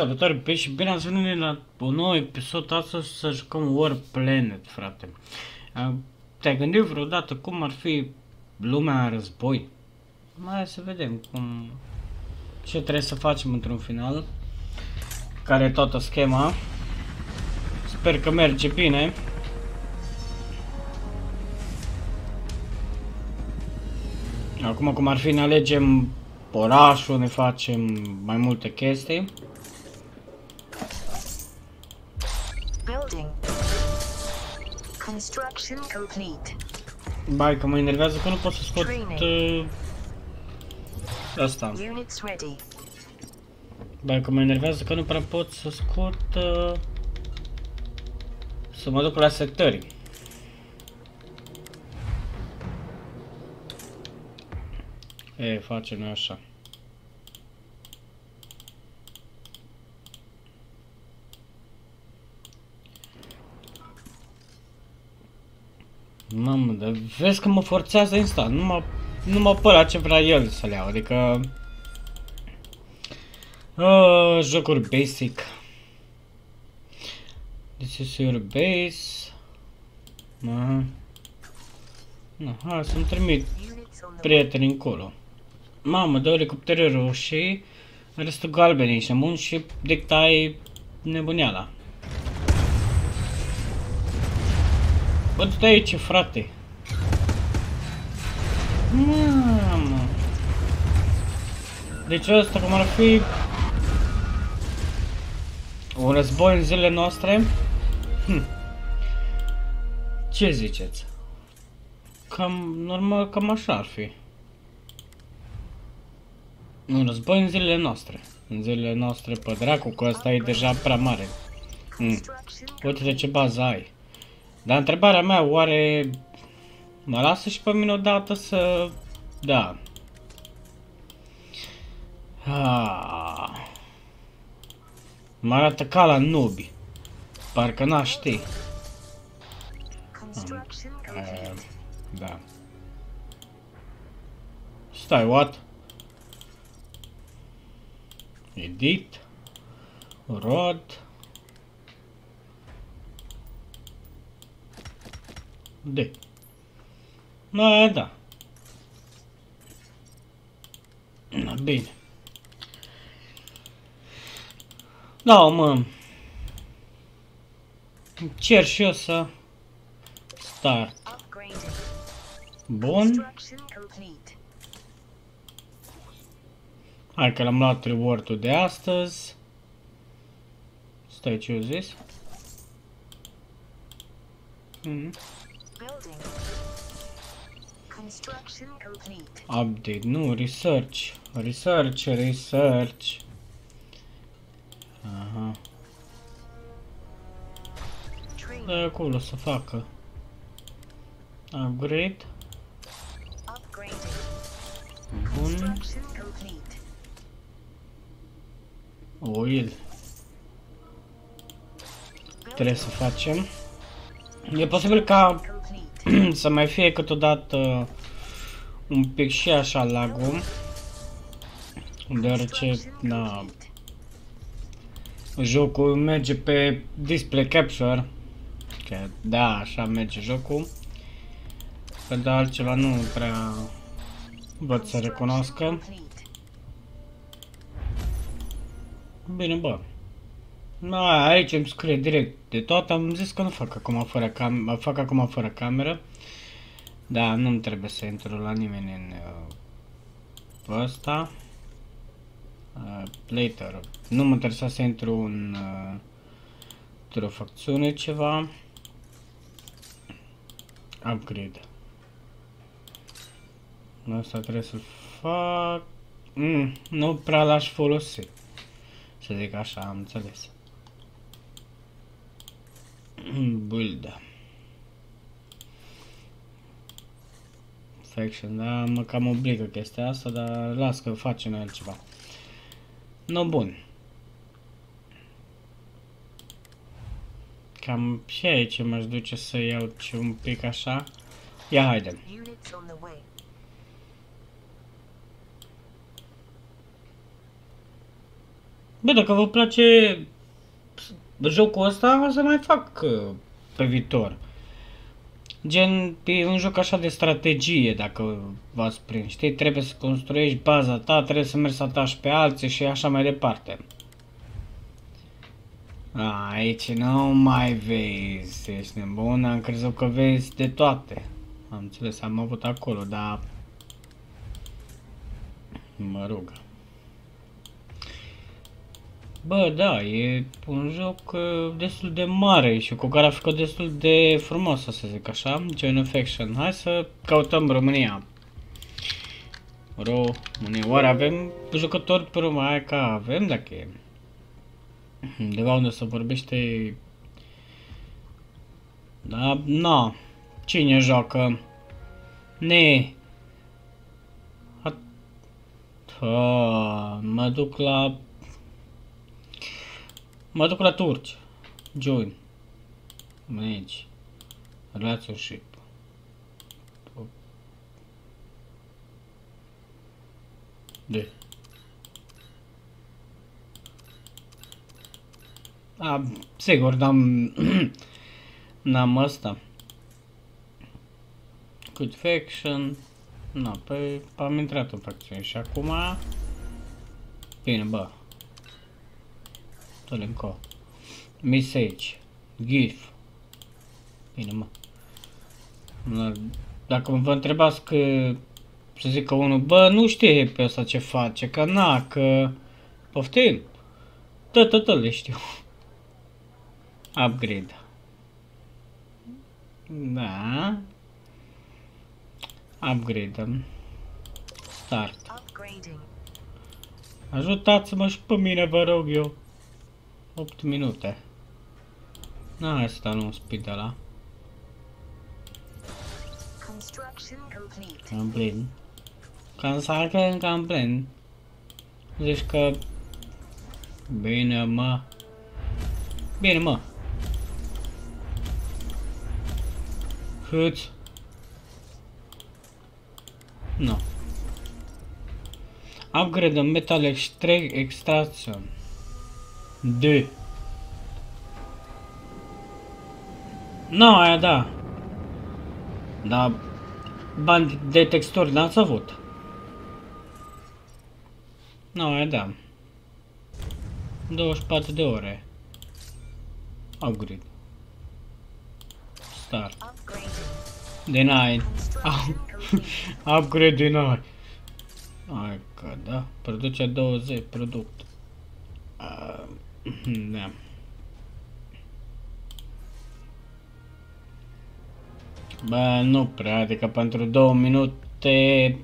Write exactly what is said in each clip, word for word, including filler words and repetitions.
Salutare pe și bine ați venit la un nou episod. Astăzi să jucăm War Planet, frate. Te-ai gândit vreodată cum ar fi lumea în război? Mai să vedem cum... ce trebuie să facem într-un final. Care e toată schema. Sper că merge bine. Acum cum ar fi ne alegem orașul, ne facem mai multe chestii. Building. Construction complete. Bai, că mă enervează că nu pot să scot uh, asta. Units ready. Bai, că mă enervează că nu prea pot să scot uh, să mă duc la setări. E, facem noi așa. Mamă, dar vezi că mă forțează instant, nu mă, nu mă părea ce vrea el să le iau, adică... Uh, jocuri basic. This is your base. Aha. No, hai să-mi trimit prieteni încolo. Mamă, dă elicoptere roșii, restul galbenii și amun și dictai nebuneala. Bă, du-te aici, frate. Mamă. Deci ăsta cum ar fi un război în zilele noastre? Hm. Ce ziceți? Cam normal, cam așa ar fi. Un război în zilele noastre. În zilele noastre, pe dracu, că ăsta e deja prea mare. Hm. Uite-te ce bază ai. Dar întrebarea mea, oare mă lasă și pe mine odată să... Da. Ah. Mă arată ca la nubi. Parcă n-aș ști. Uh, da. Stai, what? Edit. Rod. De. Da, da. Bine. Da, mă. Cer și eu să start. Bun. Hai că l-am luat reward-ul de astăzi. Stai, ce eu zis? Mm. Update, nu, research. Research, research. Aha. Da, acolo să facă. Upgrade. Bun. Oil. Trebuie să facem. E posibil ca să mai fie câteodată un pic și așa lagul. Deoarece, da, jocul merge pe display capture. Că da, așa merge jocul. Pe de altceva nu prea văd să recunoască. Bine, bă. Da, aici îmi scrie direct de tot. Am zis că nu fac acum fără cameră, fac acum fără cameră. Da, nu-mi trebuie să intru la nimeni în uh, ăsta. Uh, later. Nu mă interesa să intru în uh, într-o facțiune ceva. Upgrade. Asta trebuie să-l fac. Mm, nu prea l-aș folosi. Să zic așa, am înțeles. Build. Faction, da, mă cam obligă chestia asta, dar las că face noi altceva. No, bun. Cam și aici m-aș duce să iau ce un pic așa. Ia haide. Bă, dacă vă place jocul ăsta, o să mai fac uh, pe viitor. Gen, e un joc așa de strategie, dacă v-ați prins, știi? Trebuie să construiești baza ta, trebuie să mergi să atași pe alții și așa mai departe. A, aici nu mai vezi, ești nebun, am crezut că vezi de toate. Am înțeles, am avut acolo, dar... Mă rog. Bă, da, e un joc uh, destul de mare și cu o grafică destul de frumoasă, să zic așa. Join of Action. Hai să căutăm România. România. Oare avem jucători pe România? Hai că avem, dacă e. Undeva unde se vorbește... Da, na. Cine joacă? Ne. Ha, mă duc la... Mă duc la turci. Join. Manage. Relationship. De. A, sigur, n-am... n-am asta. Good faction. Na, păi am intrat în facțiune și acum... Bine, bă. Dă-le încă. Message. GIF. Bine, mă. Dacă vă întrebați că... Să zic că unul, bă, nu știe pe ăsta ce face, că na, că... Poftim? Da, da, da, le știu. Upgrade. Da. Upgrade. Start. Ajutați-mă și pe mine, vă rog eu. opt minute. Na, asta nu speed ăla. Complete. Construction complete. Zici că... Bine, mă. Bine, mă. Hâți. Nu. Upgrade în metal extract extraction. D. Nu, aia da. Da. Bani de texturi n-ați avut. Nu, aia da. douăzeci și patru de ore. Upgrade. Start. Deny. Upgrade deny. Hai că da. Produce douăzeci product. Uh, da. Bă, nu prea, adică pentru două minute...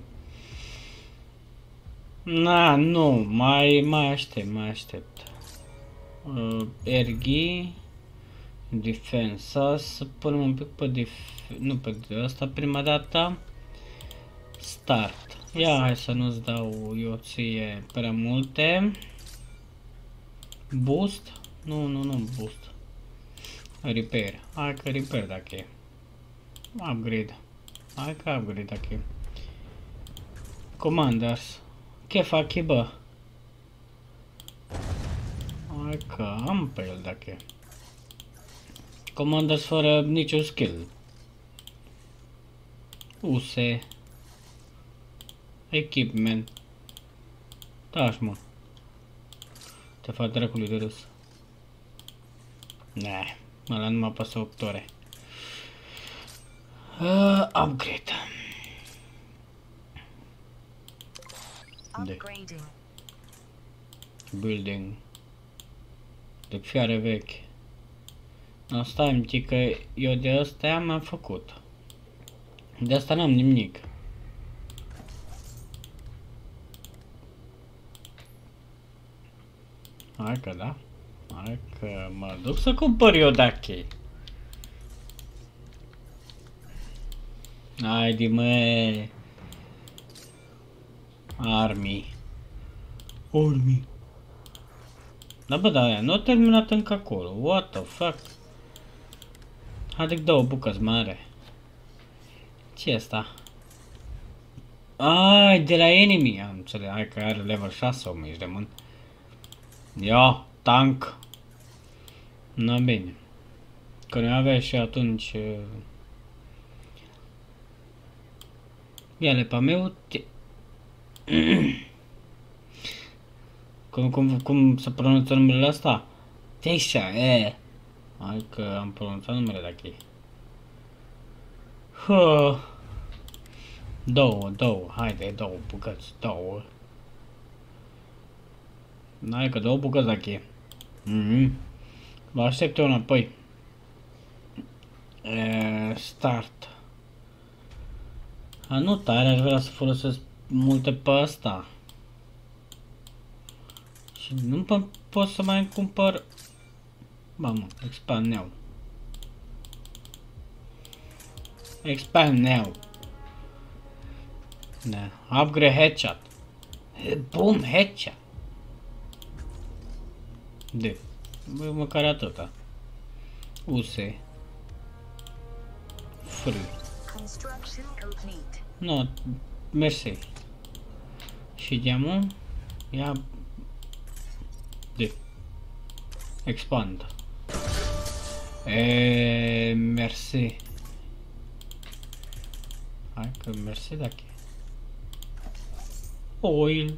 Na, nu, mai, mai aștept, mai aștept. Uh, Erghi... Defensa, să punem un pic pe def... Nu pe asta prima dată. Start. Ia, hai să nu-ți dau eu ție prea multe. Boost? Nu, nu, nu, boost. Repair. Hai că repair dacă e. Upgrade. Hai că upgrade dacă e. Commanders. Ce fac, bă? Hai că am pe el dacă e. Commanders fără niciun skill. Use. Equipment. Taci, mă. Te fac dracului de râs. Nah, ăla nu m-a pasat opt ore. Uh, upgrade. De. Building. De fiare vechi. No, stai, mti că eu de astea m-am făcut. De asta n-am nimic. Hai că da. Hai că mă duc să cumpăr eu dacă. Haide, mă. Army. Army. Da, bă, da, aia nu a terminat încă acolo. What the fuck? Haide că dau o bucăți mare. Ce e asta? Ai, de la enemy. Am înțeles, hai că are level șase, o mici de mânt. Ia, tank. Na bine. Că noi avea și atunci... Ia-le pe meu... Cum, cum, cum se pronunță numele ăsta? Teșa, e. Hai că am pronunțat numele de aici. Huh. Două, două, haide, două bucăți, două. Hai că două bucăți de aici. Mhm. Vă aștept eu înapoi. E, start. A, nu tare, aș vrea să folosesc multe pe asta. Și nu pot să mai cumpăr... Ba mă, expand now. Expand now. Da, upgrade headshot. Boom, headshot. De. Băi, măcar atâta. U S. Free. Construction complete. No, mersi. Și diamă. Ia. De. Expand. E, mersi. Hai că mersi dacă. Oil.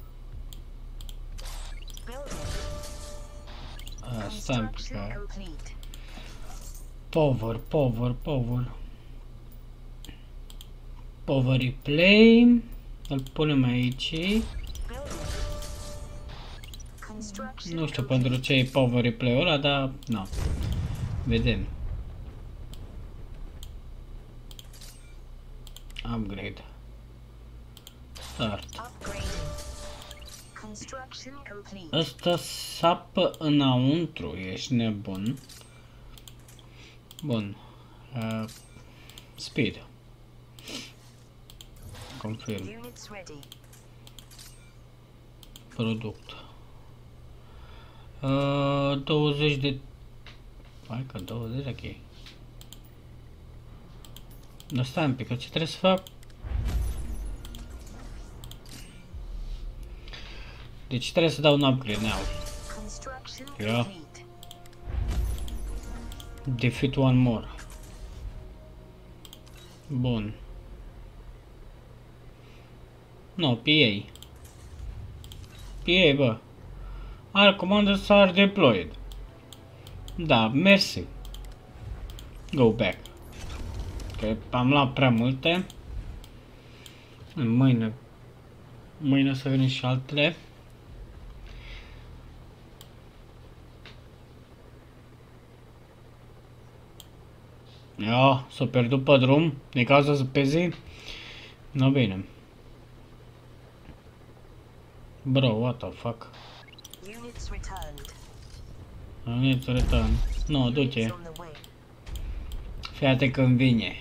Asta am picat. Power, power, power. Power replay. Îl punem aici. Nu știu pentru ce e power replay-ul ăla, dar nu. Vedem. Upgrade. Start. Asta sapă înăuntru, ești nebun. Bun. Uh, speed. Confirm. Product. Uh, douăzeci de... Hai că douăzeci, ok. Dar stai un pic, ce trebuie să fac? Deci trebuie să dau un upgrade now. Yeah. Defeat one more. Bun. No, P A. P A, bă. Our commanders are deployed. Da, mersi. Go back. Că am luat prea multe. Mâine. Mâine să venim și altele. Ia, s-a pierdut pe drum. Din cauza să pe zi. No, bine. Bro, what the fuck? Units returned. Units returned. No, du-te. Fii când vine.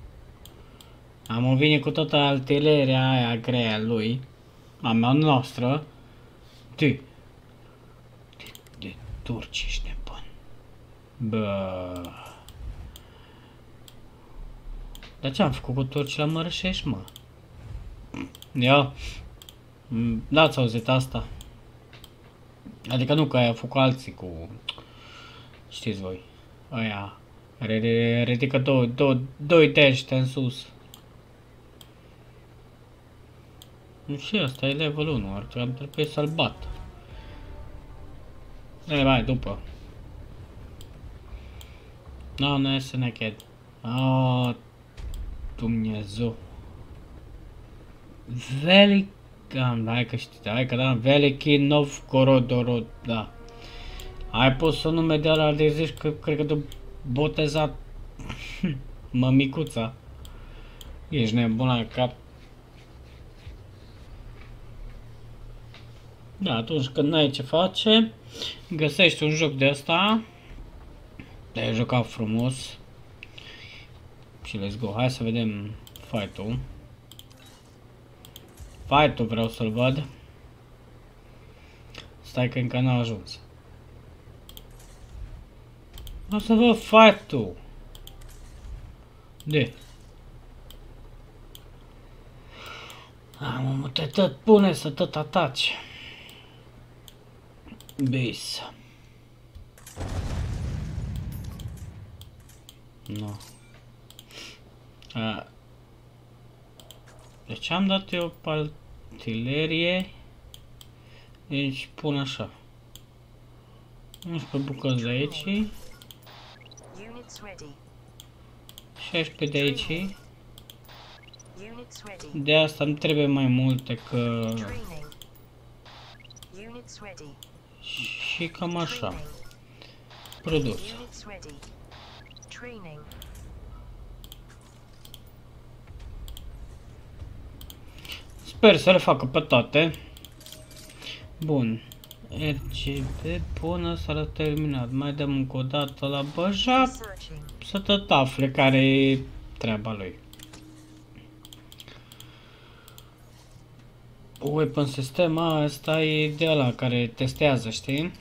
Am vine cu toată artileria aia grea lui. A mea noastră. De. De, de turci ești nebun. Bă. Dar ce am făcut cu turci la Mărășești, mă? Ia. N-ați auzit asta? Adică nu că aia a făcut alții cu... Știți voi. Aia. Ridică două, două, doi de ăștia în sus. Și asta e level unu, ar trebui să-l bat. E, mai după. No, nu este naked. Oh, Dumnezeu. Veli... Hai că știi, hai că da, Veliky Novgorodorod, da. Ai pus un nume de ăla de zici că cred că de botezat mămicuța. Ești nebun la cap. Da, atunci când n-ai ce face, găsești un joc de ăsta. Te-ai jucat frumos. Și let's go, hai să vedem fight-ul. Fight-ul vreau să-l văd. Stai că încă n-a ajuns. O să văd fight-ul. De. Am mă, te tot pune să tot ataci. Bis. Nu. A. Deci am dat eu pe artilerie. Deci pun așa. unsprezece bucăți de aici. Units ready. șaisprezece de aici. Units ready. De asta îmi trebuie mai multe că... Training. Units ready. Și cam așa. Training. Produs. Units ready. Training. Sper să le facă pe toate. Bun. R G B, bun, ăsta l-a terminat. Mai dăm încă o dată la băjap. Researching. Să tot afle care e treaba lui. Weapon System, asta e de ăla care testează, știi?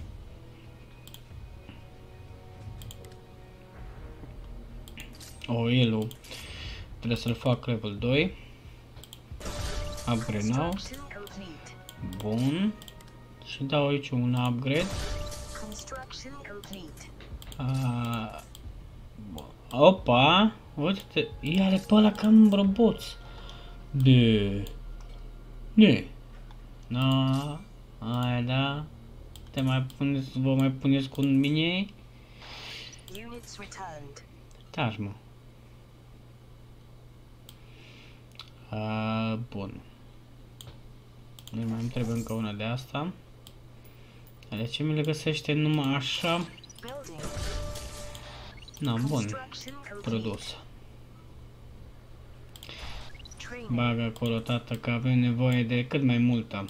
Oilul trebuie să-l fac level doi. Upgrade now. Construction complete. Bun. Și dau aici un upgrade. Construction complete. Uh, opa! Uite-te! Ia-le pe ăla cam roboți! De... Ne! Na, aia da. Te mai puneți, vă mai puneți cu mine? Units returned. Taci, mă. Uh, bun. Ne mai îmi trebuie încă una de asta. De ce mi le găsește numai așa? Building. Na, bun. Construction complete. Produs. Training. Bagă acolo, tată, că avem nevoie de cât mai multă.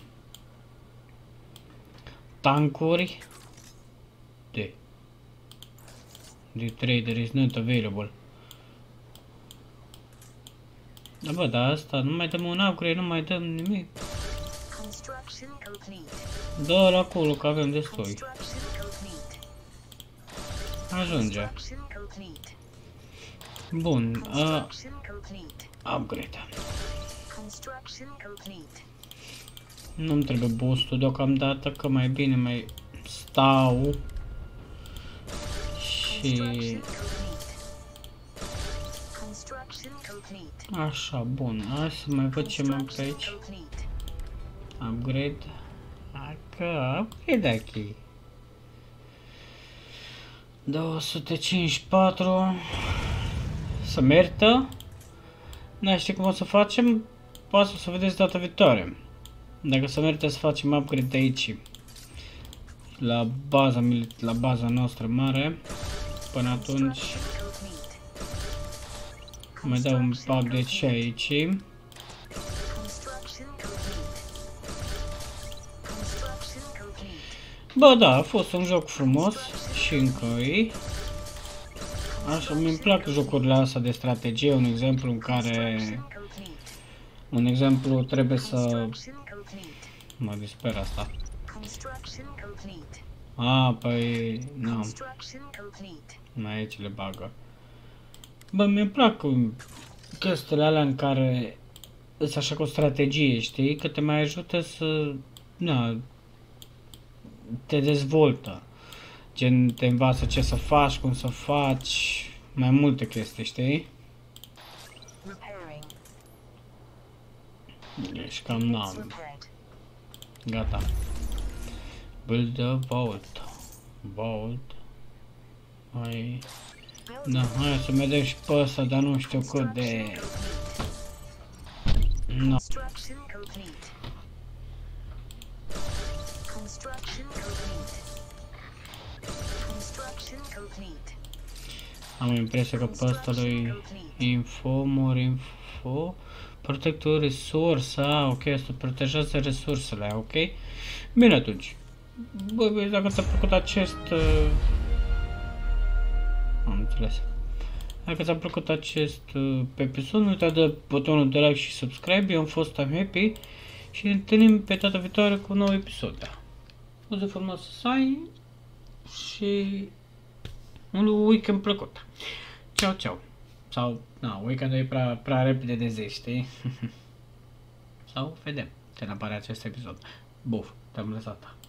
Tancuri. De. The trader is not available. Da, bă, dar asta nu mai dăm un upgrade, nu mai dăm nimic. Construction complete. Dă-l acolo, că avem destui. Construction complete. Ajunge. Construction complete. Bun, uh, Construction complete. upgrade. Construction complete. Nu-mi trebuie boost-ul deocamdată, că mai bine mai stau. Și... Construction complete. Construction complete. Așa, bun. Hai să mai văd ce mai am pe aici. Complete. Upgrade. Acă, upgrade aici. două sute cincizeci și patru. Să merită. Nu știu cum o să facem. Poate o să vedeți data viitoare. Dacă se merită să facem upgrade de aici. La baza, la baza noastră mare. Până atunci mai dau un update și aici. Construction complete. Construction complete. Bă, da, a fost un joc frumos și încă e. Așa, mi-mi plac jocurile astea de strategie, un exemplu în care... Complete. Un exemplu trebuie să... Construction complete. Mă disper asta. Construction complete. A, păi... Nu, Construction complete. mai aici le bagă. Bă, mi-mi plac chestiile alea în care... Îți așa cu o strategie, știi? Că te mai ajută să... Na, te dezvoltă. Gen, te învață ce să faci, cum să faci, mai multe chestii, știi? Repairing. Deci cam Units n-am. repaired. Gata. Build a vault. Vault. Hai. Da, hai să vedem și pe ăsta, dar nu știu cât de... No. Construction complete. Construction complete. Construction complete. Am impresia că pe ăsta lui info, more info, protectul resursa, ok, asta protejează resursele, ok? Bine atunci. Bă, bă, dacă ți-a plăcut acest... Uh... Am înțeles. Dacă ți-a plăcut acest uh, episod, nu uita de butonul de like și subscribe. Eu am fost I'm Happy și ne întâlnim pe data viitoare cu un nou episod. O zi frumoasă să ai și un weekend plăcut. Ciao, ciao. Sau, na, weekendul e prea, prea repede de zi, știi? Sau, vedem ce ne apare acest episod. Buf, te-am lăsat.